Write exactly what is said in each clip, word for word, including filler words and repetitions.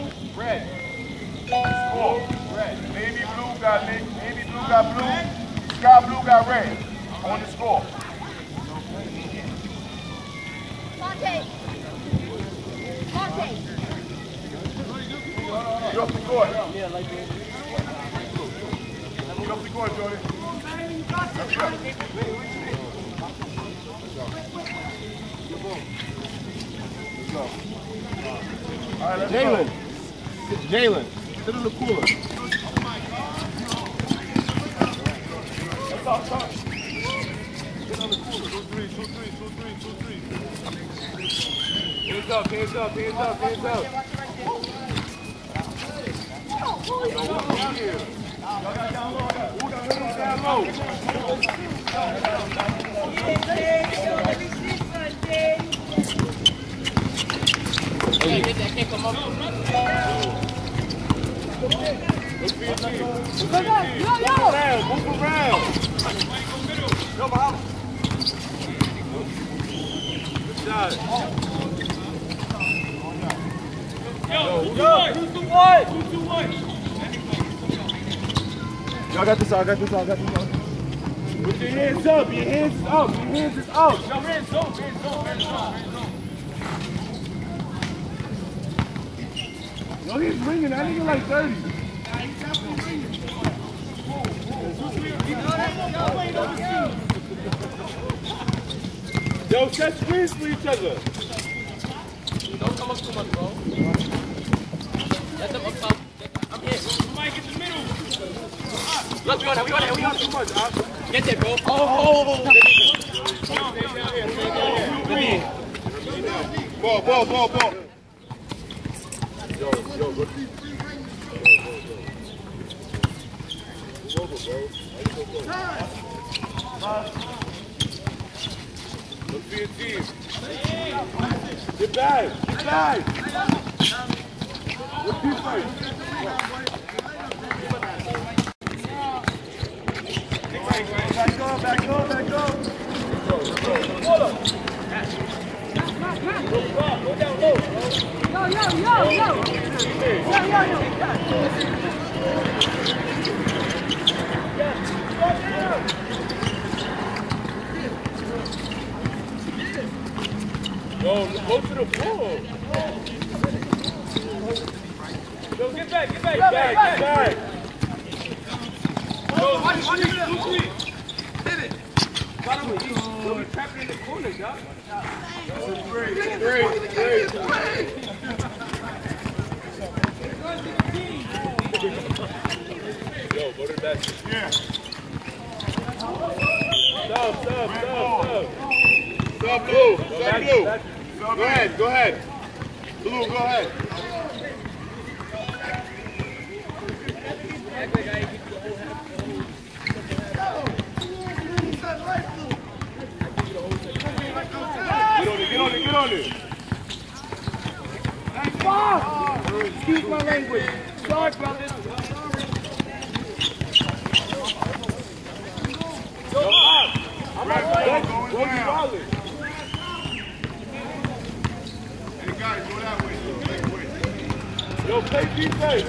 Red. Score. Red. Navy blue got navy blue got blue. Sky blue got red. On the score. Monte. Monte. Get off the court. Get off the court, Jordan. Jalen. Jalen. Sit in the cooler. That's all, stop. Get on the cooler. Two, three, two, three, two, three, two, three. Hands up, hands up, hands up, hands up. Yo, who's down here? Y'all got down low. Who's down low? Hey, get that kick him up. Let's be a team. Let's be a Yo, team. yo. Move around, move around. Yo, Mahalo. Good shot. Yo, who's the one? Who's the one? Who's the one? Y'all got this, I got this, I got this. Put your hands up, your hands is up, your hands is up. Yo, hands up, hands up, hands up, hands up. Yo, he's ringing, that nigga like thirty. Yo, set screens for each other. Don't come up too much, bro. Let them up top. I'm here. Somebody get the middle. Look, we on it, we on it, we on Too it. much, huh? Get there, bro. Oh, oh, oh. Ball, ball, ball, ball. Yo, yo, go. It's over, bro. Let's be a team. Get back, get back. Let's be fight. Back up, back up, back up. Go, go, go. Hold up. Go up, go down low, bro. Yo, yo, yo, yo. Yo, yo, yo. Yo, go to the ball. Yo, get back, get back, back, get back. Yo, watch, watch it, two, three. Hit it. By the way, he's really trapping in the corner, y'all. Three, three, three. Yo, go to the basket. Yeah. Stop, stop, stop, stop. Stop, blue. Stop, blue. Go ahead, go ahead. Blue, go ahead. Get on it, get on it. Fuck! Excuse my language. Sorry, brothers. Yo, up. I'm not going. Go down. Hey, guys, go that way. Wait, wait. Yo, play defense.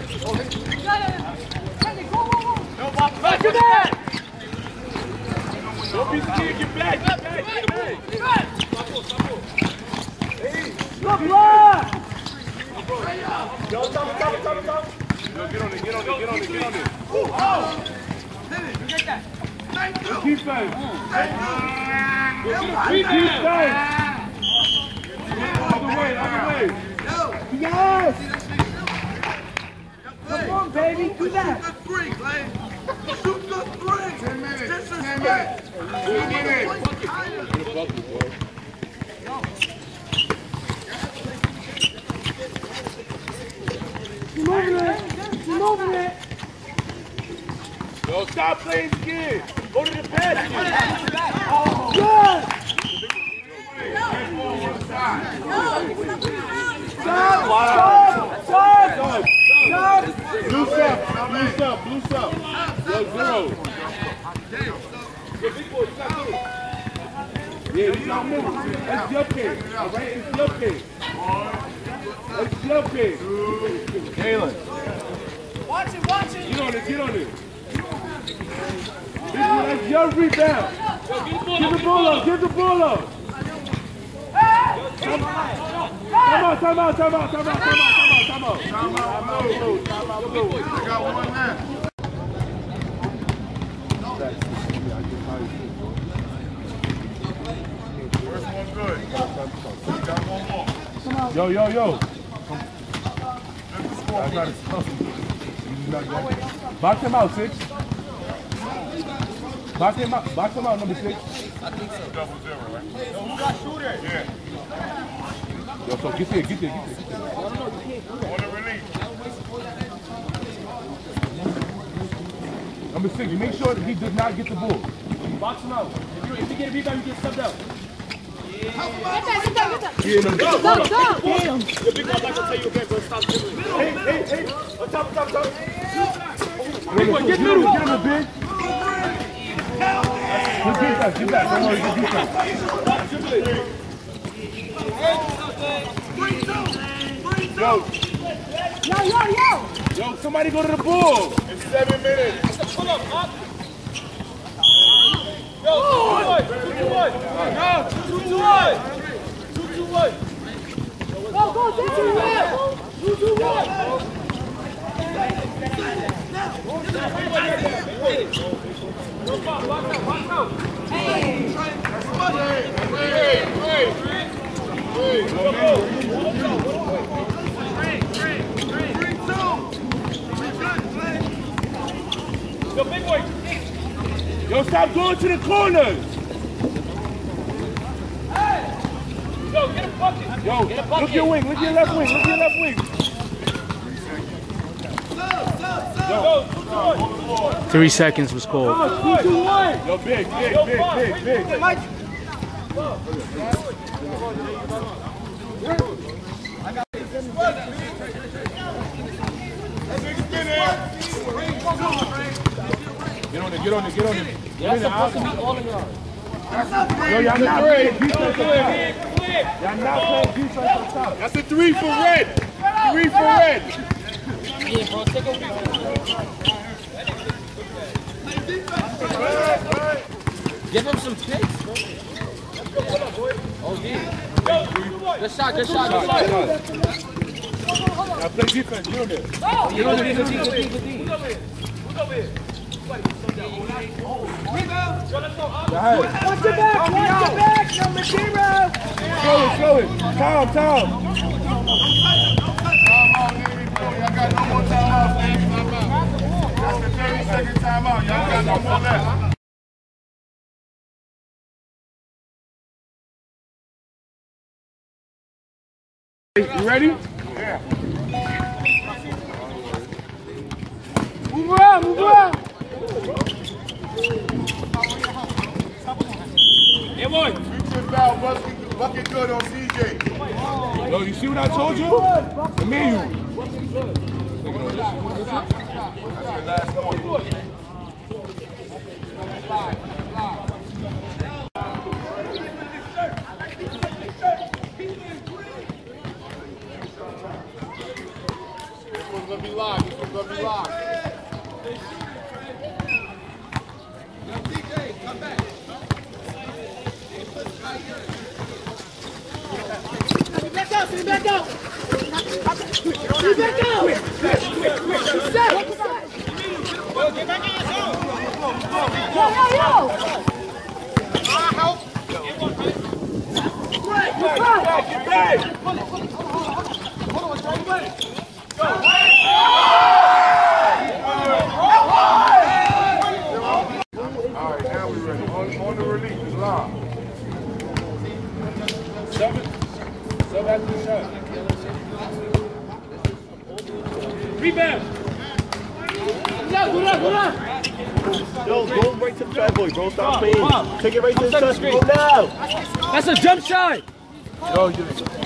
Yo, Bob, back to that. Don't be scared. Get back. Get back. Get back. Hey. Look, Lord! Yo, stop, stop, stop, stop. Yo, get on it, get on it, get on it, get on it. Oh! Hit it, you get that. Thank you. Keep fighting. Thank you. Keep fighting. Other way, other way. Yes! Come on, baby, do that. Shoot the three, Clay. Shoot the three. Ten minutes, ten Disrespect. minutes. Ten minutes. Keep moving it. Keep moving it. Yo, stop playing again. Go to the basket. Oh, good. Stop. Stop. Stop. Stop. Loose up, loose up, loose up. Yo, zero. Yo, big boy, you got two. Yeah, he's not moving. That's your case. All right, it's your case. Let's jump in. Jalen. Watch it, watch it. Get on it, get on it. That's your rebound. Give the ball up, give the ball up. Time out, time out, time out, time out, time out, time out, time out. Time out, time out, time out. I got one left. First one good. You got one more. Yo, yo, yo. Box him out, six. Box him out, box him out, number six. I think so. Double zero, right? Yo, who got shooter? Yeah. Yo, so get there, get there, get there. On the release. Number six, make sure that he does not get the ball. Box him out. If you, if you get a rebound, you get subbed out. Get that, get that, get that. Yeah, no, Go, go, go. Damn. The big one, like I tell you again, bro, stop dribbling. Hey, hey, hey. On top, top, top. Big one, get middle. Get him a big. Good defense, get back. Don't worry, good defense. Yo, Yo, yo, yo. yo, somebody go to the ball. In seven minutes. Pull up, up. Yo, two two one. No, two two one. two two one. Go, go, get to it. two two one. Hey. Yo, big boy. Yo, stop going to the corners. Yo, get a bucket. Yo, Get a bucket. look your wing, look your left wing, look your left wing. Yo, Three seconds was called. Two, two, one. Yo, big, big, big, big, big. Get on it, get on it, get on it. that's supposed to be all in your. Yo, y'all not playing defense on top. Y'all not playing defense on top. That's a three for red. Three for red. Yeah, bro, take a rebound. Give him some picks, bro. Oh, yeah. Good shot, good shot, good shot. Now play defense, get on there. Get on there, good D, good D, good D. Who's over here? Who's over here? Rebound. Yo, let's go up. Watch your back, watch your back, number zero. Slow it, slow it. Tom, Tom. Y'all got no more timeouts, man. That's the thirty second timeout. Y'all got no more left. You ready? Yeah. Move around, move around. Hey, boy. Future foul, bucket, bucket good on C J. Yo, you see what I told you? I mean you. That's the last one. This one's gonna be live. This one's gonna be live. Back out, sit back out. Sit back out. Set. Yo, yo, yo. Get back, get back. All right, now we're ready. On, on the release, it's live. Seven. Seven after the shot. Rebound. Yo, go right to the fat boy, bro. Stop Wow, playing. wow. Take it right to the I'm chest. Go now. That's a jump shot. Yo, you.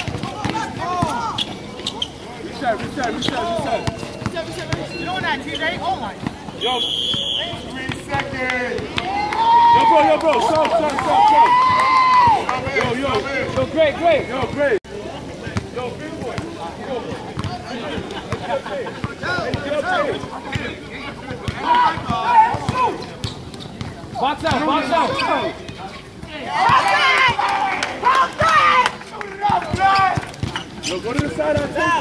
Reset, reset, reset, reset. You know that, T J? Oh my. Yo, Three seconds. yo, bro, yo, bro. Stop, stop, stop, stop. Yo, yo. Yo, great, great. Yo, great. Yo, big boy. Box out, box out. Yo, go to the side of that.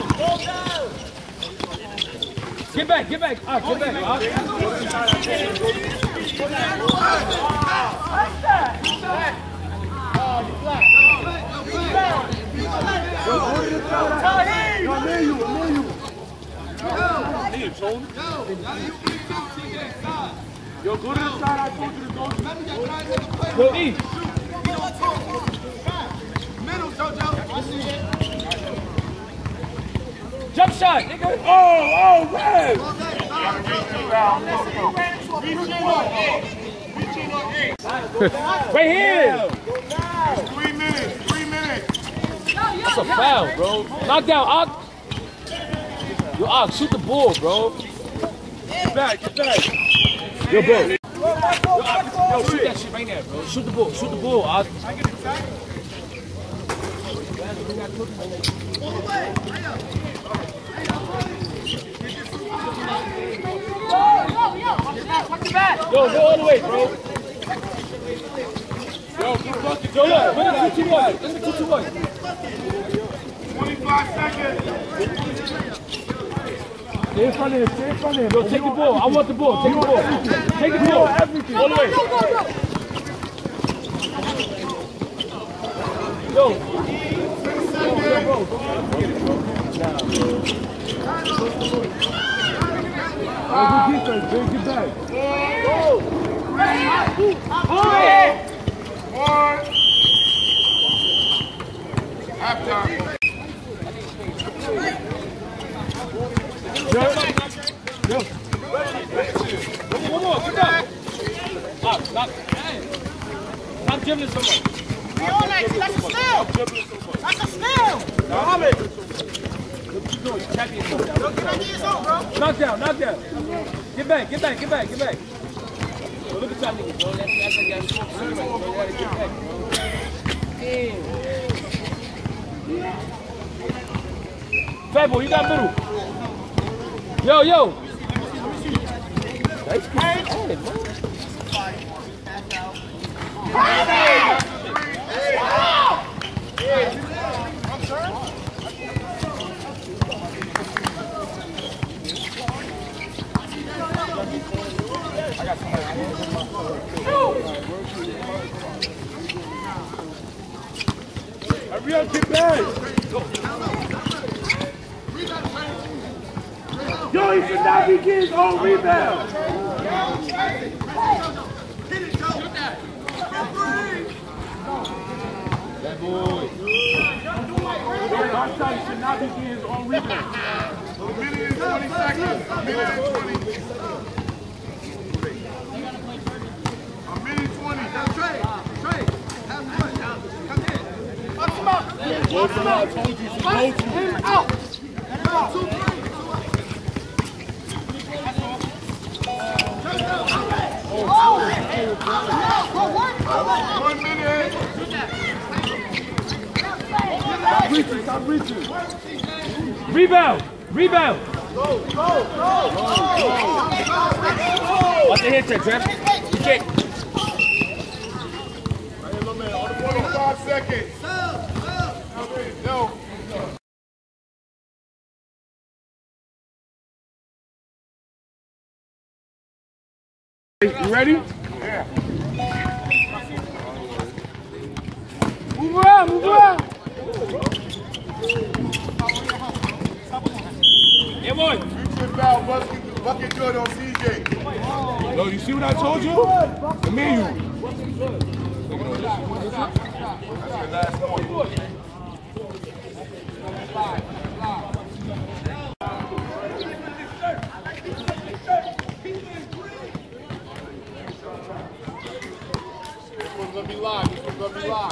Get back, get back. Ah, get back. Ah. Yo, near you, near you. Yo, go to the side, I told you to go to. Go eat. Middle, JoJo. Jump shot, nigga. Oh, oh, man. Right here. Three minutes, three minutes. That's a foul, bro. Knock down, Ock. Yo, Ock, shoot the ball, bro. Get back, get back. Yo, bro. Yo, Ock, yo, shoot that shit right there, bro. Shoot the ball, shoot the ball, Ock. Yo, go all the way, bro. Yo, keep bucket. Yo, look, put it two two one. This is two two one. twenty-five seconds. Stay in front of him, stay in front of him. Yo, take the ball. I want the ball. Take the ball. Take the ball. Everything. All the way. Yo. Good defense, big, get back. One. Halftime. Yo. Yo. One more. Get back. Stop. Stop. Stop dribbling so much. Be on that. That's a steal. That's a steal. Mohammed. Champion. Don't get on your own, bro. Knock down. Knock down. Get back. Get back. Get back. Get back. Yo, look at y'all niggas, bro. That's that's like y'all smoke cigarettes, bro. You gotta get back, bro. Damn. Fat boy, you got middle. Yo, yo. Nice play, man. Hurry up, get back. Yo, he should not be getting his own rebound. That boy. Yo, my son should not be getting his own rebound. A minute and twenty seconds. A minute and twenty. A minute twenty. Now Trey. Trey. Have fun. Come in. Up him up. Go to him, I told you to go to him. Out. Two, three. One minute. Stop reaching, stop reaching. Rebound. Rebound. Go, go, go. Watch the hit check, Trev. You can't. twenty-five seconds. No. You ready? Yeah. Move around, move around. Yeah, boy. Future foul, bucket, bucket good on C J. Yo, you see what I told you? The menu. That's the last one. This one's gonna be live. This one's gonna be live.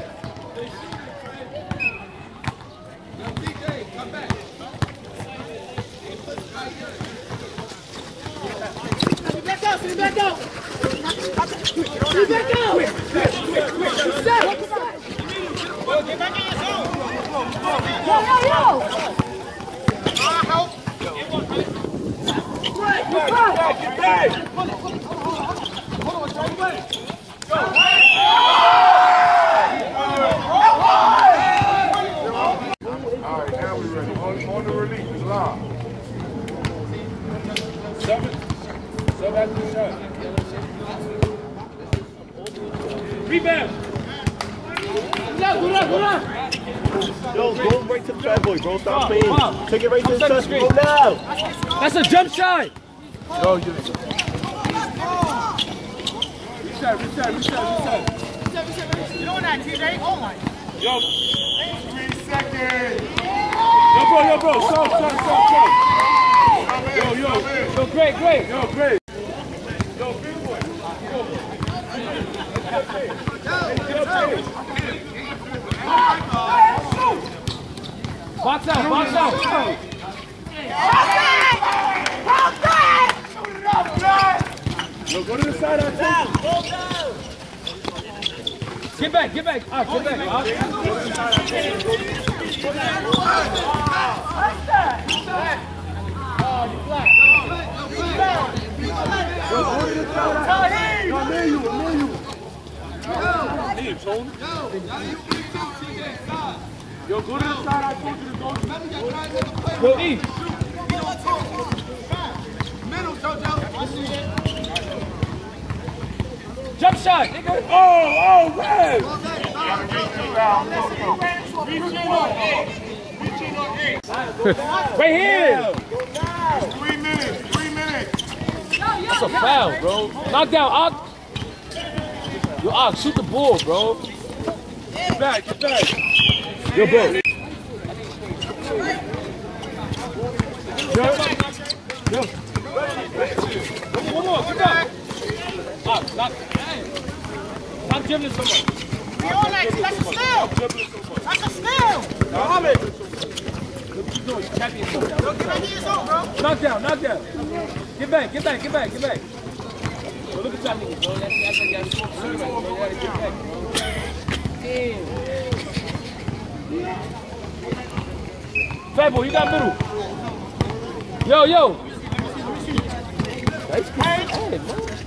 Back out. Sit back out. Sit back out. Set. Get back in your zone. Yo, yo, yo. Get back, get back. Yo, go right to the fat boy, bro. Stop playing. Wow. Take it right to the Outside the screen. screen. Go now. That's a jump shot. Yo, you. Reset, reset, reset, reset. You know that, T J? Oh my. Yo, Three seconds. yo, bro, yo, bro. Stop, stop, stop, stop. Yo, yo, yo, great, great. Yo, great. Yo, big boy. Box out, box out. Yo, go to the side of that. Get back, get back. Ah, get back. Ah. Oh, you flat. Yo, go to the side. Yo, I'm near you, I'm near you. Leave, Tone. Yo, go to the side. I told you to go to. Yo, E. Middle, Jojo. Jump shot, nigga. Oh, oh, man. Right here. Three minutes. Three minutes. That's a foul, bro. Knock down, Ock. Yo, Ock, shoot the ball, bro. Get back, get back. Yo, bro. Yo. Yo. One more, get back. Ock, knock. Stop dribbling so much. We on that. That's a steal. That's a steal. Mohammed. What you doing? Champion. Yo, get back in your zone, bro. Knock down, knock down. Get back, get back, get back, get back. Yo, look at y'all niggas, bro. That's, that's like y'all smoke cigarettes, bro. You gotta get back, bro. Damn. Fat boy, you got middle. Yo, yo. That's good. Hey, man.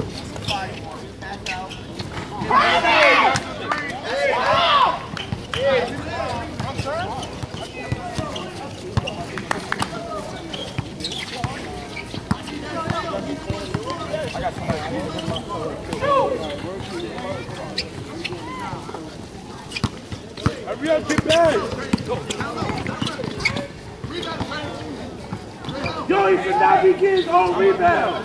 Hurry up, get back! Yo, he should not be getting his own rebound!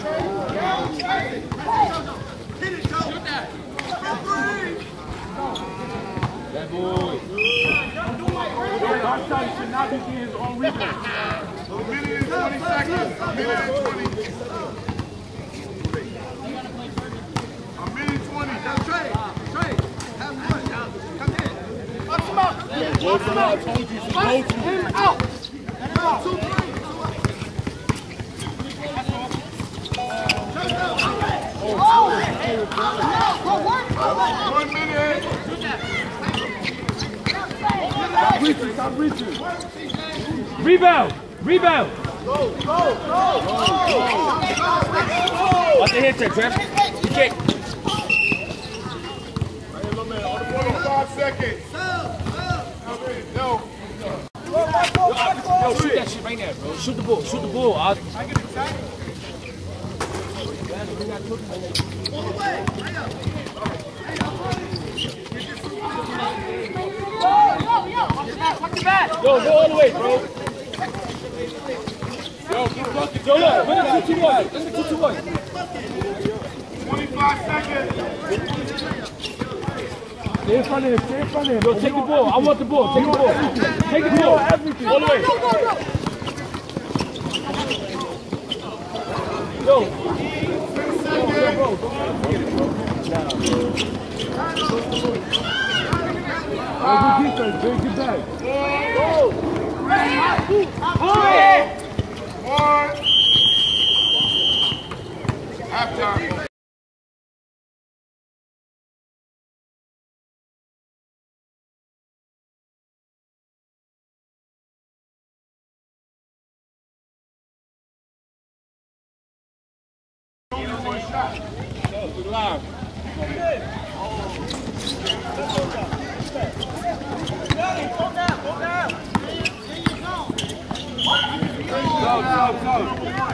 That boy! Yo, our son should not be getting his own rebound! A minute and twenty seconds. A minute and twenty. A minute twenty. Trey, Trey, have one. Come in. Box him out. Both of them, I told you, both of them. Him out. Two, three. One minute. Stop reaching, stop reaching. Rebound, rebound. Go, go, go, go. Watch the hit there, Trev. You can't. twenty-five seconds. No. Yo, shoot that shit right now, bro. Shoot the ball, shoot the ball. I'll... Yo, go all the way, bro. Yo, keep fucking. Yo, look, put it two two one. Let's two two one. twenty-five seconds. Stay in front of him, stay in front of him. Yo, take the ball. I want the ball. Take the ball. Take the ball. Everything. All the way. Yo. Yo, bro. Good defense, big. Get back. Go. One. Halftime. Live. Go, go, go.